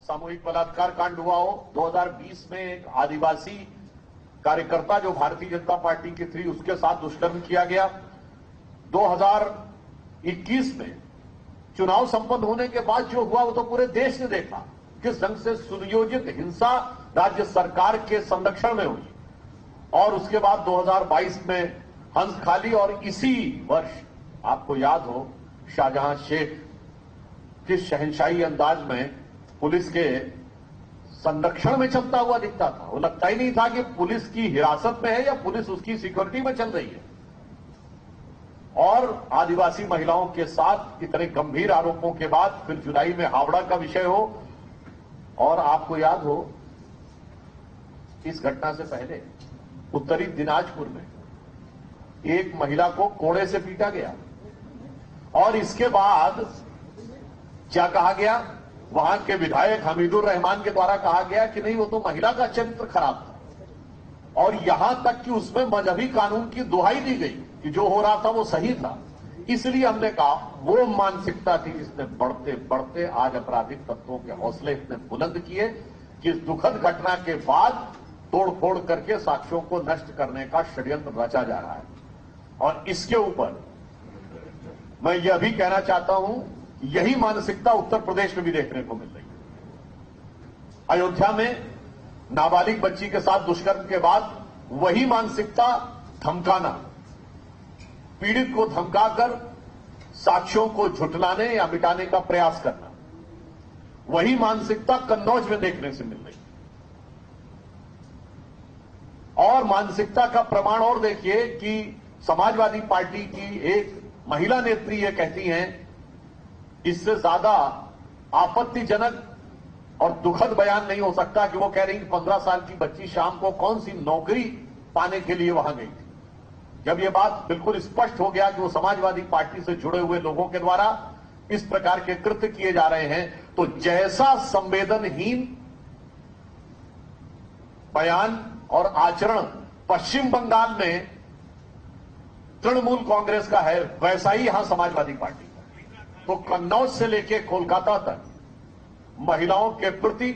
सामूहिक बलात्कार कांड हुआ हो, 2020 में एक आदिवासी कार्यकर्ता जो भारतीय जनता पार्टी की थी उसके साथ दुष्कर्म किया गया, 2021 में चुनाव संपन्न होने के बाद जो हुआ वो तो पूरे देश ने देखा, किस ढंग से सुनियोजित हिंसा राज्य सरकार के संरक्षण में हुई। और उसके बाद 2022 में हंसखाली और इसी वर्ष आपको याद हो शाहजहां शेख किस शहंशाही अंदाज में पुलिस के संरक्षण में चलता हुआ दिखता था। वो लगता ही नहीं था कि पुलिस की हिरासत में है या पुलिस उसकी सिक्योरिटी में चल रही है। और आदिवासी महिलाओं के साथ इतने गंभीर आरोपों के बाद फिर जुलाई में हावड़ा का विषय हो, और आपको याद हो इस घटना से पहले उत्तरी दिनाजपुर में एक महिला को कोड़े से पीटा गया, और इसके बाद क्या कहा गया, वहां के विधायक हमीदुर रहमान के द्वारा कहा गया कि नहीं वो तो महिला का चरित्र खराब था, और यहां तक कि उसमें मजहबी कानून की दुहाई दी गई कि जो हो रहा था वो सही था। इसलिए हमने कहा वो मानसिकता थी जिसने बढ़ते बढ़ते आज आपराधिक तत्वों के हौसले इतने बुलंद किए कि इस दुखद घटना के बाद तोड़फोड़ करके साक्ष्यों को नष्ट करने का षड्यंत्र रचा जा रहा है। और इसके ऊपर मैं यह भी कहना चाहता हूं, यही मानसिकता उत्तर प्रदेश में भी देखने को मिल रही है। अयोध्या में नाबालिग बच्ची के साथ दुष्कर्म के बाद वही मानसिकता धमकाना, पीड़ित को धमकाकर साक्ष्यों को झुठलाने या मिटाने का प्रयास करना, वही मानसिकता कन्नौज में देखने से मिल रही है। और मानसिकता का प्रमाण और देखिए कि समाजवादी पार्टी की एक महिला नेत्री ये कहती हैं, इससे ज्यादा आपत्तिजनक और दुखद बयान नहीं हो सकता कि वो कह रही 15 साल की बच्ची शाम को कौन सी नौकरी पाने के लिए वहां गई थी। जब ये बात बिल्कुल स्पष्ट हो गया कि वो समाजवादी पार्टी से जुड़े हुए लोगों के द्वारा इस प्रकार के कृत्य किए जा रहे हैं, तो जैसा संवेदनहीन बयान और आचरण पश्चिम बंगाल में तृणमूल कांग्रेस का है, वैसा ही यहां समाजवादी पार्टी का। तो कन्नौज से लेकर कोलकाता तक महिलाओं के प्रति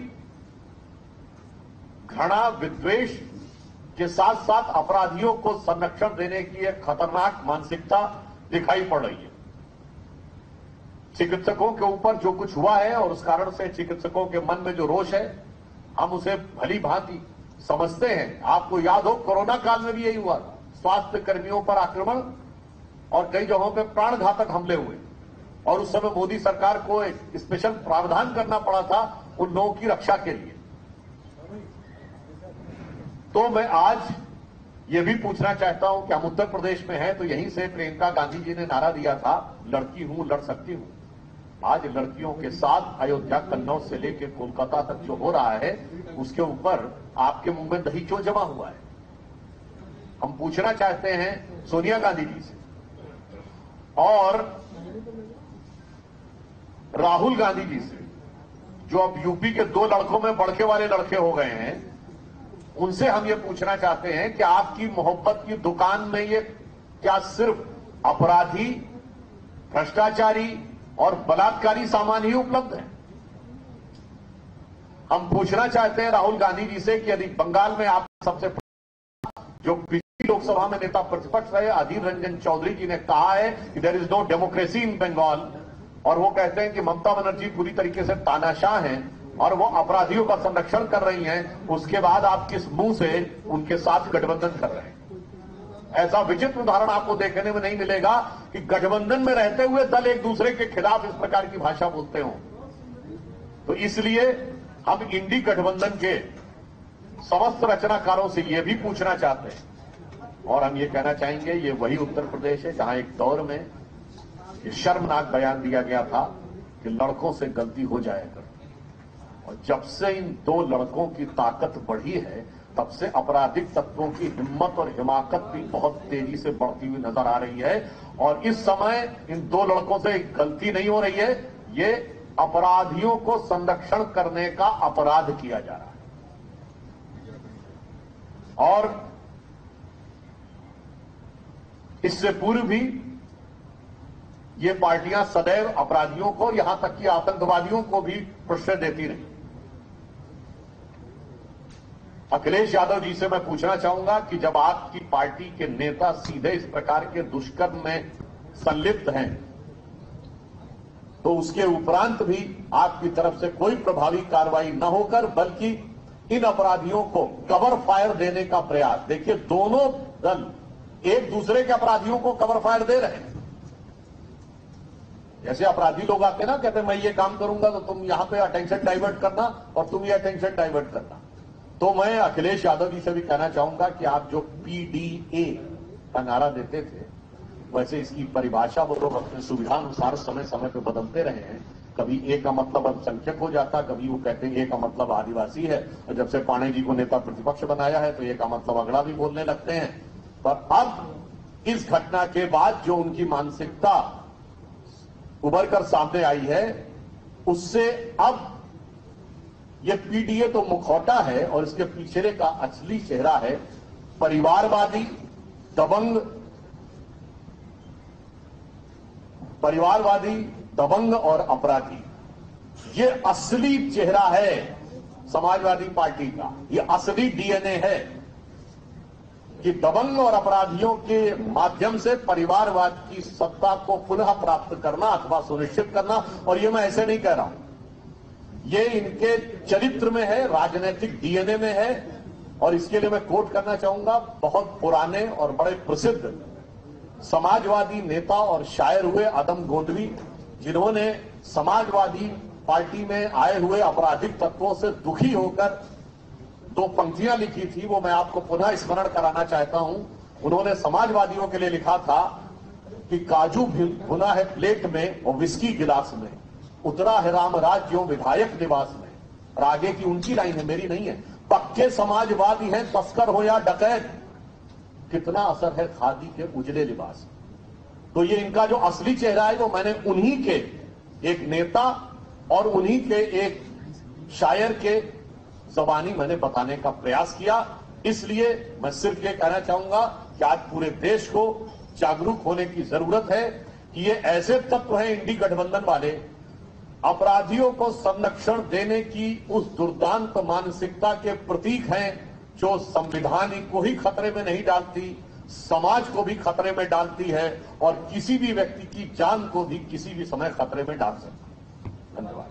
घृणा विद्वेष के साथ साथ अपराधियों को संरक्षण देने की एक खतरनाक मानसिकता दिखाई पड़ रही है। चिकित्सकों के ऊपर जो कुछ हुआ है और उस कारण से चिकित्सकों के मन में जो रोष है, हम उसे भली भांति समझते हैं। आपको याद हो कोरोना काल में भी यही हुआ था, स्वास्थ्य कर्मियों पर आक्रमण और कई जगहों पर प्राणघातक हमले हुए, और उस समय मोदी सरकार को एक स्पेशल प्रावधान करना पड़ा था उन लोगों की रक्षा के लिए। तो मैं आज ये भी पूछना चाहता हूं कि हम उत्तर प्रदेश में हैं, तो यहीं से प्रियंका गांधी जी ने नारा दिया था, लड़की हूं लड़ सकती हूं। आज लड़कियों के साथ अयोध्या कन्नौज से लेकर कोलकाता तक जो हो रहा है, उसके ऊपर आपके मुंह में दही क्यों जमा हुआ है? हम पूछना चाहते हैं सोनिया गांधी जी से और राहुल गांधी जी से, जो अब यूपी के 2 लड़कों में बड़के वाले लड़के हो गए हैं, उनसे हम ये पूछना चाहते हैं कि आपकी मोहब्बत की दुकान में ये क्या सिर्फ अपराधी, भ्रष्टाचारी और बलात्कारी सामान ही उपलब्ध है? हम पूछना चाहते हैं राहुल गांधी जी से कि यदि बंगाल में आप सबसे जो पिछली लोकसभा में नेता प्रतिपक्ष रहे अधीर रंजन चौधरी जी ने कहा है कि there is no democracy in Bengal, और वो कहते हैं कि ममता बनर्जी पूरी तरीके से तानाशाह हैं और वो अपराधियों का संरक्षण कर रही हैं, उसके बाद आप किस मुंह से उनके साथ गठबंधन कर रहे हैं? ऐसा विचित्र उदाहरण आपको देखने में नहीं मिलेगा कि गठबंधन में रहते हुए दल एक दूसरे के खिलाफ इस प्रकार की भाषा बोलते हो। तो इसलिए हम इंडी गठबंधन के समस्त रचनाकारों से यह भी पूछना चाहते हैं, और हम ये कहना चाहेंगे, ये वही उत्तर प्रदेश है जहां एक दौर में ये शर्मनाक बयान दिया गया था कि लड़कों से गलती हो जाया करती, और जब से इन 2 लड़कों की ताकत बढ़ी है, तब से आपराधिक तत्वों की हिम्मत और हिमाकत भी बहुत तेजी से बढ़ती हुई नजर आ रही है। और इस समय इन 2 लड़कों से गलती नहीं हो रही है, ये अपराधियों को संरक्षण करने का अपराध किया जा रहा है। और इससे पूर्व भी ये पार्टियां सदैव अपराधियों को, यहां तक कि आतंकवादियों को भी प्रश्रय देती रही। अखिलेश यादव जी से मैं पूछना चाहूंगा कि जब आपकी पार्टी के नेता सीधे इस प्रकार के दुष्कर्म में संलिप्त हैं, तो उसके उपरांत भी आपकी तरफ से कोई प्रभावी कार्रवाई न होकर बल्कि इन अपराधियों को कवर फायर देने का प्रयास। देखिए, दोनों दल एक दूसरे के अपराधियों को कवर फायर दे रहे हैं। जैसे अपराधी लोग आते ना, कहते मैं ये काम करूंगा तो तुम यहां पे अटेंशन डाइवर्ट करना और तुम ये अटेंशन डाइवर्ट करना। तो मैं अखिलेश यादव जी से भी कहना चाहूंगा कि आप जो पीडीए का नारा देते थे, वैसे इसकी परिभाषा वो लोग अपने सुविधानुसार समय समय पे बदलते रहे हैं। कभी ए का मतलब अल्पसंख्यक हो जाता, कभी वो कहते हैं ए का मतलब आदिवासी है, और जब से पाणे जी को नेता प्रतिपक्ष बनाया है तो ए का मतलब अगड़ा भी बोलने लगते हैं। पर अब इस घटना के बाद जो उनकी मानसिकता उभर कर सामने आई है, उससे अब ये पीडीए तो मुखौटा है और इसके पीछे का असली चेहरा है परिवारवादी, दबंग और अपराधी। ये असली चेहरा है समाजवादी पार्टी का, ये असली डीएनए है कि दबंग और अपराधियों के माध्यम से परिवारवाद की सत्ता को पुनः प्राप्त करना अथवा सुनिश्चित करना। और ये मैं ऐसे नहीं कह रहा हूं, ये इनके चरित्र में है, राजनीतिक डीएनए में है। और इसके लिए मैं कोट करना चाहूंगा बहुत पुराने और बड़े प्रसिद्ध समाजवादी नेता और शायर हुए आदम गोंदवी, जिन्होंने समाजवादी पार्टी में आए हुए आपराधिक तत्वों से दुखी होकर दो पंक्तियां लिखी थी, वो मैं आपको पुनः स्मरण कराना चाहता हूं। उन्होंने समाजवादियों के लिए लिखा था कि काजू भुना है प्लेट में और विस्की गिलास में, उतरा है राम राज्यों विधायक निवास में। और आगे की उनकी लाइन है, मेरी नहीं है। पक्के समाजवादी हैं तस्कर हो या डकैत, कितना असर है खादी के उजले लिबास। तो ये इनका जो असली चेहरा है वो मैंने उन्हीं के एक नेता और उन्हीं के एक शायर के जबानी मैंने बताने का प्रयास किया। इसलिए मैं सिर्फ ये कहना चाहूंगा कि आज पूरे देश को जागरूक होने की जरूरत है कि ये ऐसे तत्व हैं इंडी गठबंधन वाले, अपराधियों को संरक्षण देने की उस दुर्दांत मानसिकता के प्रतीक हैं जो संविधान को ही खतरे में नहीं डालती, समाज को भी खतरे में डालती है और किसी भी व्यक्ति की जान को भी किसी भी समय खतरे में डाल सकती है। धन्यवाद।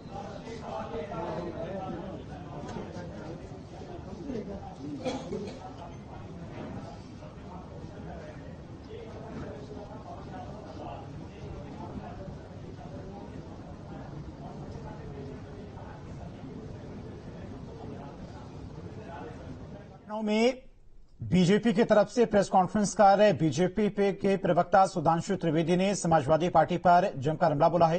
में बीजेपी की तरफ से प्रेस कॉन्फ्रेंस कर बीजेपी के प्रवक्ता सुधांशु त्रिवेदी ने समाजवादी पार्टी पर जमकर हमला बोला है।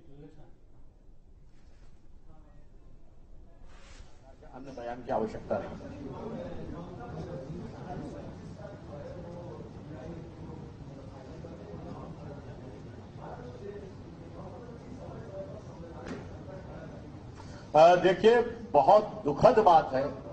अन्य बयान की आवश्यकता नहीं। देखिए, बहुत दुखद बात है